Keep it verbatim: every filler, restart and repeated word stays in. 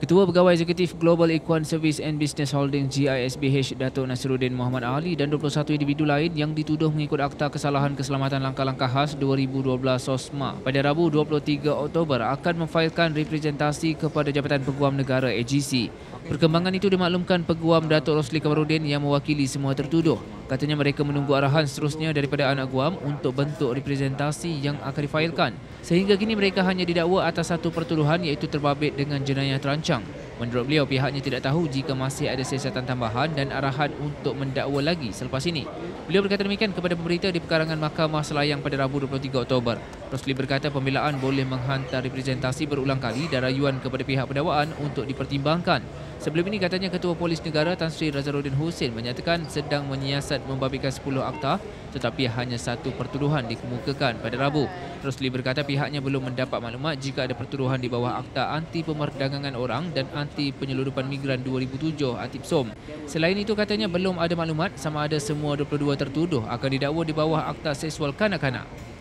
Ketua Pegawai Eksekutif Global Equine Service and Business Holding G I S B H Datuk Nasiruddin Muhammad Ali dan dua puluh satu individu lain yang dituduh mengikut Akta Kesalahan Keselamatan Langkah-Langkah Khas dua ribu dua belas SOSMA pada Rabu dua puluh tiga Oktober akan memfailkan representasi kepada Jabatan Peguam Negara A G C. Perkembangan itu dimaklumkan Peguam Datuk Rosli Kamarudin yang mewakili semua tertuduh. Katanya mereka menunggu arahan seterusnya daripada anak guam untuk bentuk representasi yang akan difailkan. Sehingga kini mereka hanya didakwa atas satu pertuduhan iaitu terbabit dengan jenayah terancang. Menurut beliau, pihaknya tidak tahu jika masih ada siasatan tambahan dan arahan untuk mendakwa lagi selepas ini. Beliau berkata demikian kepada pemberita di perkarangan Mahkamah Selayang pada Rabu dua puluh tiga Oktober. Rosli berkata pembelaan boleh menghantar representasi berulang kali dan rayuan kepada pihak pendakwaan untuk dipertimbangkan. Sebelum ini katanya Ketua Polis Negara Tan Sri Razaruddin Hussein menyatakan sedang menyiasat membabitkan sepuluh akta tetapi hanya satu pertuduhan dikemukakan pada Rabu. Rosli berkata pihaknya belum mendapat maklumat jika ada pertuduhan di bawah Akta Anti Pemerdagangan Orang dan Anti Penyeludupan Migran dua ribu tujuh A T I P S O M. Selain itu katanya belum ada maklumat sama ada semua dua puluh dua tertuduh akan didakwa di bawah Akta Seksual Kanak-kanak.